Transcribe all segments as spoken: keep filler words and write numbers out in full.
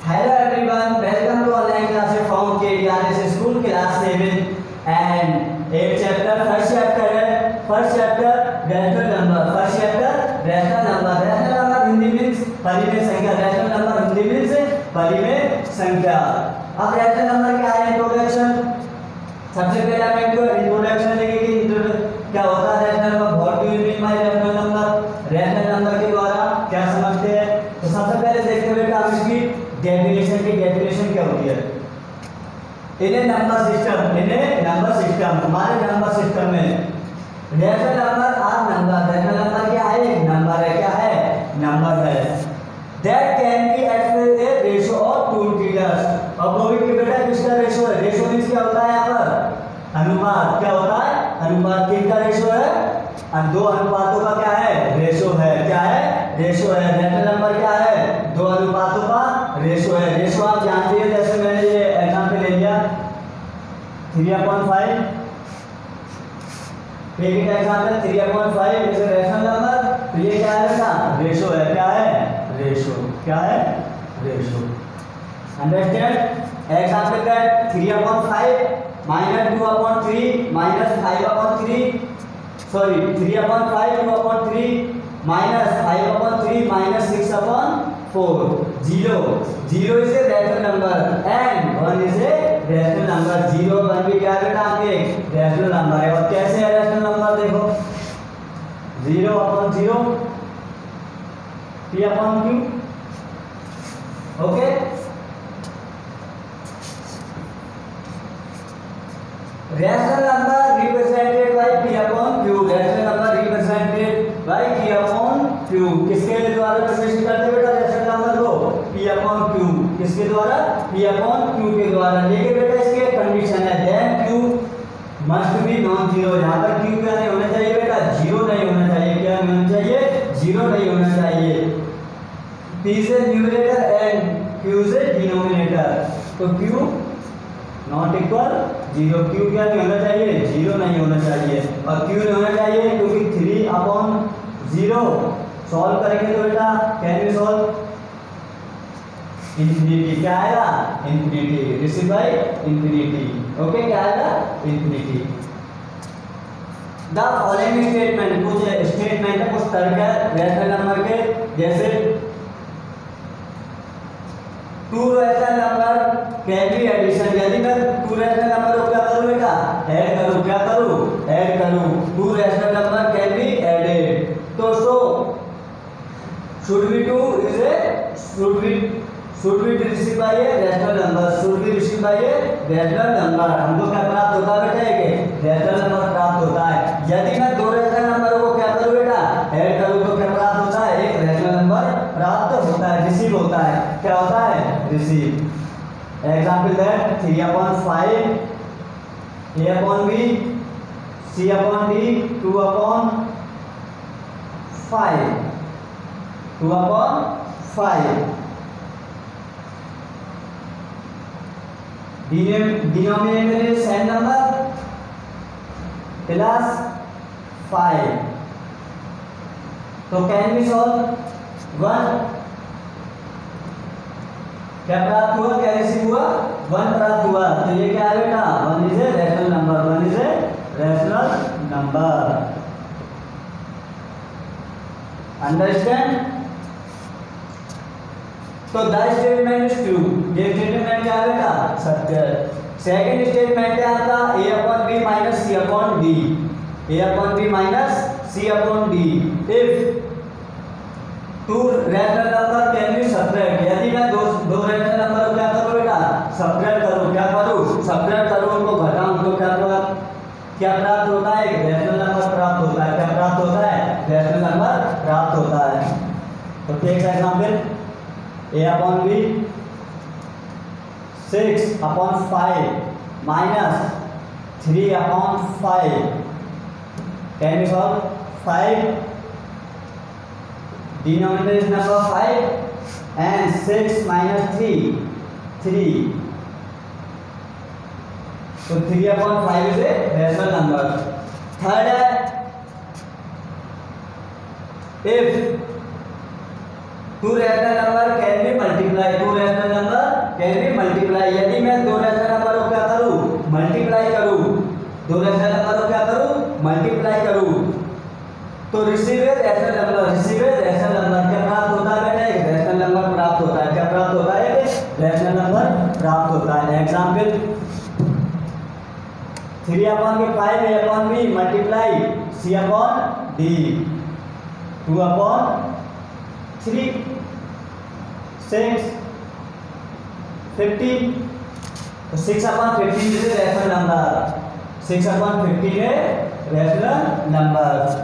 Hello everyone, welcome to online classes from K D R S School class seven and एक chapter first chapter है first chapter rational number first chapter rational number rational number Hindi means परिमेय संख्या rational number Hindi means परिमेय संख्या। अब rational number क्या है introduction. सबसे पहले हम इनको इंट्रोडक्शन लेंगे कि क्या होता है rational number, what do you mean by rational number, rational number के द्वारा क्या समझते हैं। तो सबसे पहले देखते हैं बेटा हम इसकी डेफिनेशन की डेफिनेशन क्या होती है। In a number system in a number system हमारे नंबर सिस्टम में rational number are number rational number क्या है एक नंबर है क्या है नंबर है that can be expressed a ratio of two integers. अब वो भी बेटा किसका रेशियो है। रेशियो मींस क्या होता है यहाँ पर अनुपात। क्या होता है अनुपात। किन का रेशियो है और दो अनुपातों का क्या है रेशियो है क्या है रेशियो है। रैशनल नंबर क्या है दो अनुपातों का रेशियो है। रेशियो आप जानते हैं जैसे मैंने ये एग्जांपल ले लिया थ्री अपॉन फाइव एक example three upon five is rational number. तो ये क्या है बेटा रेशियो है क्या है रेशियो क्या है ratio. Understand example that three upon five minus two upon three minus five upon three sorry three upon five two upon three minus five upon three minus six upon four zero zero is a rational number and one is a rational number. Zero one भी क्या बेटा आपके rational number है। और कैसे है rational number देखो zero upon zero P upon Q okay. Rational number represented by P upon Q rational number represented by P upon Q किसके द्वारा रिप्रेजेंट करते हैं बेटा रैशनल नंबर को पी अपॉन क्यू किसके द्वारा पी अपॉन क्यू के द्वारा। लेकिन बेटा इसके कंडीशन है then Q must be non zero. यहाँ पर क्यू क्या नहीं होना चाहिए बेटा जीरो नहीं होना चाहिए। क्या नहीं होना चाहिए जीरो नहीं होना चाहिए। पी से न्यूमरेटर एंड क्यू से डिनोमिनेटर तो Q not equal zero. Q क्या नहीं होना चाहिए जीरो नहीं होना चाहिए। और क्यू नहीं होना चाहिए क्योंकि थ्री अपॉन जीरो सॉल्व करेंगे तो बेटा कैन वी सॉल्व इंफिनिटी। क्या आएगा infinity receive by infinity okay क्या आएगा इंफिनिटी। द फॉलोइंग स्टेटमेंट कुछ स्टेटमेंट है कुछ तर्क है रैशनल नंबर के जैसे two rational number can be addition. यदि मैं टू रैशनल नंबर को क्या करूं बेटा ऐड करूं क्या करूं ऐड करूं two rational number can be added. तो so should be two is a should be should be received by a rational number should be received by a rational number। हमको क्या प्राप्त होता है बेटा एक rational number प्राप्त होता है। यदि मैं दो rational number को क्या करूं बेटा ऐड करूं तो क्या प्राप्त होता है एक rational number प्राप्त होता है रिसीव होता है क्या होता है receive. Example that three upon five A upon B C upon D two upon five two upon five denominator is same number plus five. तो कैन बी सॉल्व वन क्या प्राप्त हुआ क्या रिसीव हुआ वन प्राप्त हुआ। तो ये क्या है बेटा one is a rational number one is a rational number. Understand. तो द स्टेटमेंट इज ट्रू ये स्टेटमेंट क्या है बेटा सत्य। सेकंड स्टेटमेंट है आपका a upon b minus c upon d a upon b minus c upon d if two rational number can be subtract. यदि मैं दो दो रैशनल नंबर को क्या करूं बेटा सब्ट्रैक्ट करूं क्या करूं सब्ट्रैक्ट करूं उनको घटाऊं तो क्या प्राप्त क्या प्राप्त होता है एक रैशनल नंबर प्राप्त होता है। क्या प्राप्त होता है रैशनल नंबर प्राप्त होता है। तो take example a upon b six upon five minus three upon five can we solve five denominator is number five and six minus three three तो three upon five is a rational number। Third है if two rational number can be multiplied two rational number rational number, receive a rational number क्या प्राप्त होता है बेटा, एक rational number प्राप्त होता है, क्या प्राप्त होता है, एक रैशनल नंबर प्राप्त होता है। एग्जांपल थ्री अपॉन के five A upon B multiply C upon D, two upon three six fifteen, तो six upon fifteen is rational number, six upon fifteen है रैशनल नंबर।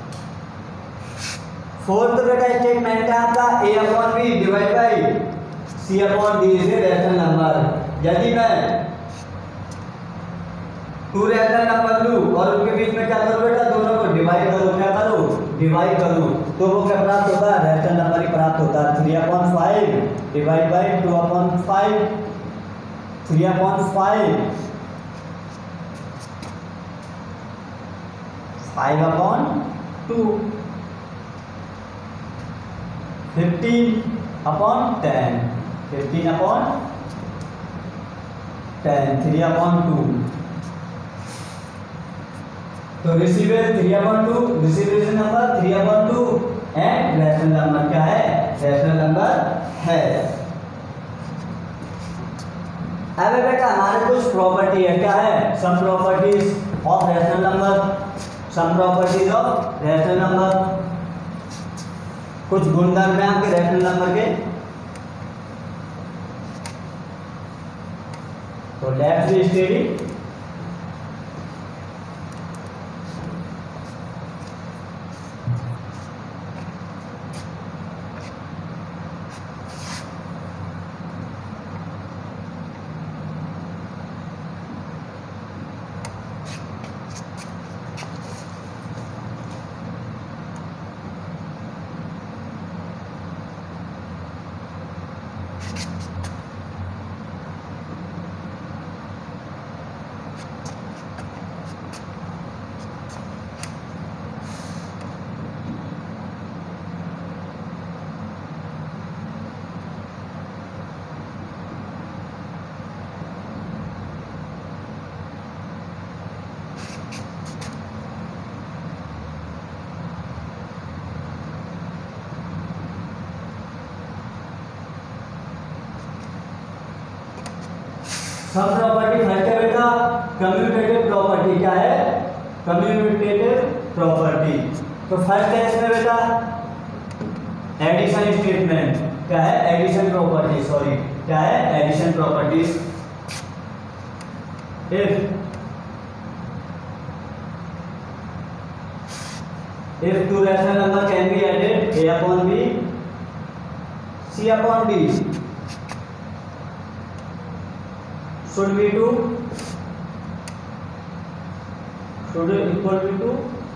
फोर्थ बेटा स्टेटमेंट है आपका A upon B divide by C upon D is rational number. यदि मैं to rational number लूं और उनके बीच में क्या करूं बेटा, दोनों को डिवाइड करूं, क्या करूं, डिवाइड करूं, तो वो क्या प्राप्त होता है, रैशनल नंबर ही प्राप्त होता है। Three upon five divide by two upon five, three upon five, five upon two, fifteen upon ten, fifteen upon ten, three upon two, तो receiver three upon two, receiver number three upon two and rational number क्या है, rational number है। अब बेटा हमारे कुछ property है, क्या है, some properties of rational number, some properties of rational number, कुछ गुणधर्म हैं आपके रैशनल नंबर के। तो लेट्स बी स्टडी। सब प्रॉपर्टी फर्स्ट है बेटा कम्यूटेटिव प्रॉपर्टी, क्या है, कम्यूटेटिव प्रॉपर्टी। तो फर्स्ट है इसमें बेटा एडिशन स्टेटमेंट, क्या है, एडिशन प्रॉपर्टी, सॉरी क्या है, addition properties. If if two rational number can be added a upon b c upon d should be to should equal to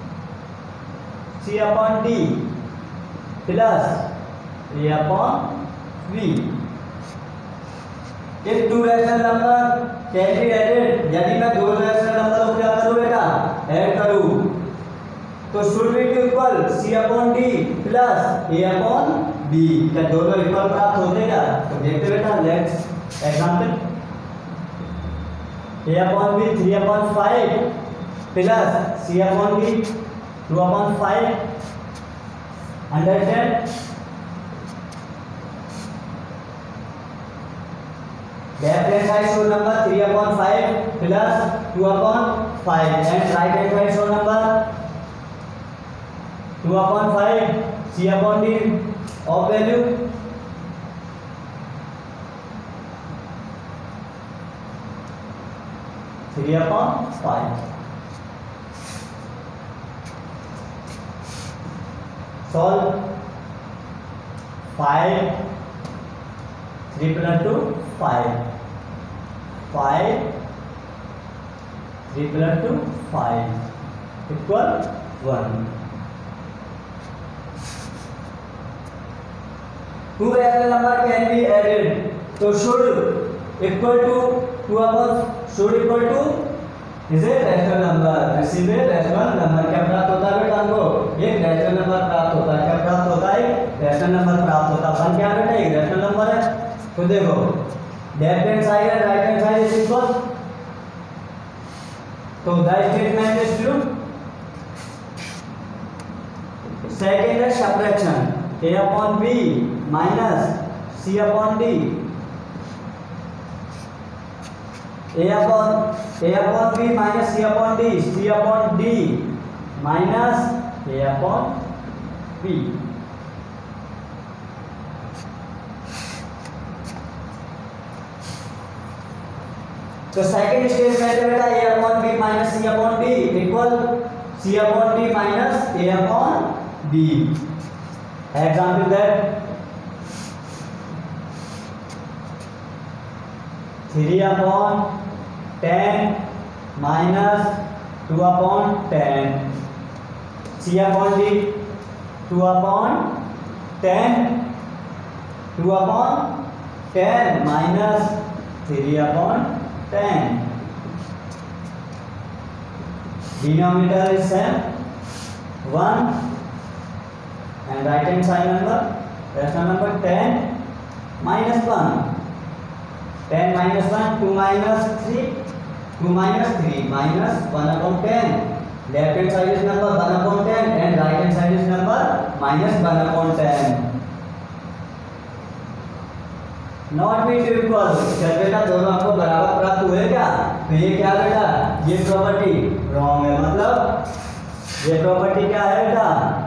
c upon d plus a upon b if two rational number can be added, यदि मैं दो rational number को क्या करूं बेटा, add करूं, तो should be to equal c upon d plus a upon b, क्या दोनों इक्वल प्राप्त होते क्या, तो देखते बेटा let's example a upon b three upon five plus c upon d two upon five, understand, left hand side show number three upon five plus two upon five and right hand side show number two upon five c upon d of value three upon five. Solve five three plus two five, five three plus two five equal one. Two rational number can be added, तो should equal to two upon should equal to is a rational number, receive a rational number, क्या प्राप्त होता है बेटा हमको, एक rational number प्राप्त होता है, क्या प्राप्त होता है, रैशनल नंबर प्राप्त होता है। वन क्या बेटा, एक रैशनल नंबर है। तो देखो left hand side and right hand side is equal, तो the statement is true, second है subtraction, a upon b minus c upon d, a upon a upon b minus c upon d, c upon d minus a upon b. तो second stage में बेटा a upon b minus c upon d इक्वल c upon d minus a upon b. Example that three upon ten minus two upon ten, c upon d two upon ten, two upon ten minus three upon ten. Denominator is same one and right hand side number rational number ten minus one, ten minus one, two minus three, two minus three minus one upon ten. Left hand side is number one upon ten and right hand side is number minus one upon ten. Not be to equal, जब बेटा दोनों आपको बराबर प्राप्त हुए क्या, तो ये क्या बेटा, ये प्रॉपर्टी रॉन्ग है, मतलब ये प्रॉपर्टी क्या है बेटा,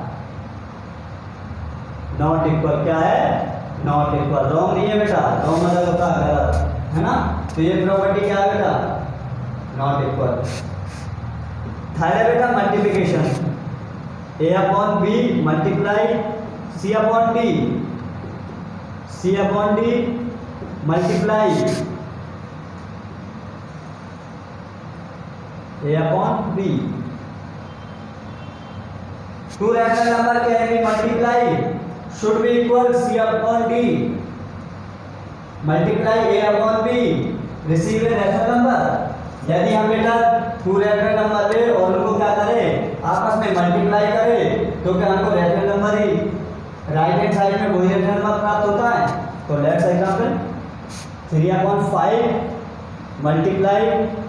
नॉट इक्वल, क्या है, नॉट इक्वल, रॉन्ग नहीं है बेटा, रॉन्ग मतलब होता है गलत, है ना, तो ये प्रॉपर्टी क्या है बेटा, नॉट इक्वल. थर्ड है बेटा multiplication, a upon b multiply c upon d, c upon d multiply a upon b. Two rational number can be multiply should be equal c upon d. Multiply a upon b. Receive a rational number. यदि हम बेटा to rational number ले और उनको क्या करें, आपस में मल्टीप्लाई करें, तो क्या हमको रैशनल नंबर ही राइट हैंड साइड में वही रैशनल नंबर प्राप्त होता है. तो let's example three upon five multiply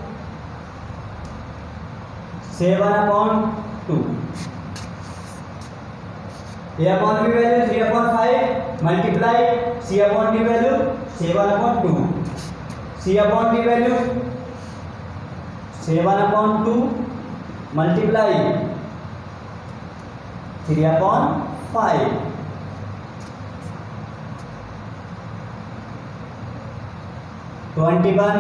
seven upon two, A upon B value three upon five multiply C upon D value seven upon two, C upon D value seven upon two multiply three upon five, twenty one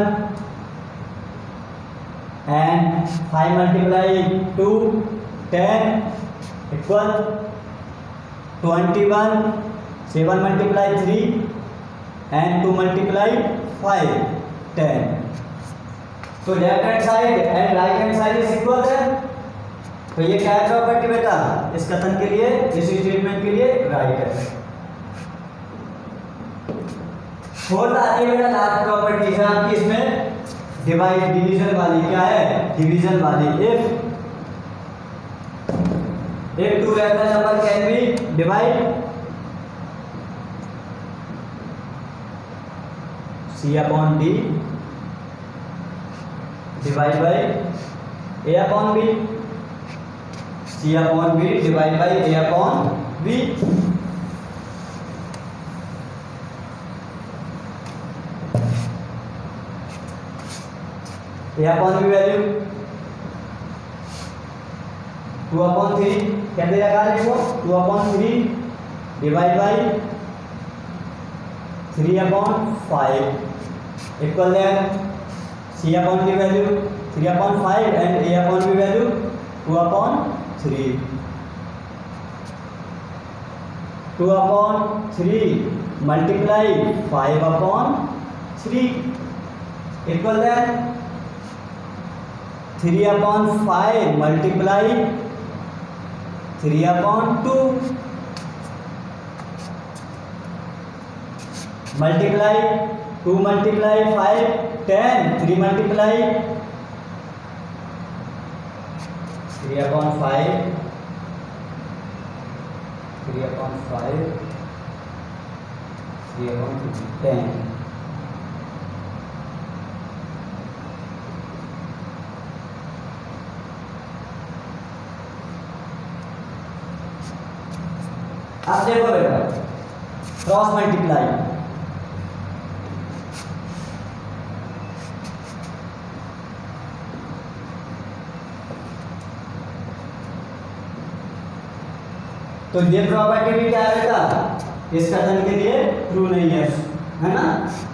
and five multiply two, ten equal twenty-one, seven multiply three and two multiply five, ten. तो left hand side and right hand side is equal है, तो ये क्या है property बेटा, इस कथन के लिए, इस स्टेटमेंट के लिए राइट है. फोर्थ आती है बेटा लास्ट प्रॉपर्टी है आपकी, इसमें डिवाइड डिवीजन वाली, क्या है, डिवीजन वाली. If if two rational number can be divide c upon d divide by a upon b, c upon b divide by a upon b. a upon b value two upon three, कैसे लगा लिखो, two upon three divide by three upon five equal then c upon d value three upon five and a upon b value two upon three, two upon three multiply five upon three equal then three upon five multiply three upon two multiply two multiply five ten, three multiply three upon five three upon five three upon ten. अब देखो बेटा cross multiply, तो ये property भी क्या है बेटा, इस कथन के लिए ट्रू नहीं है, है ना।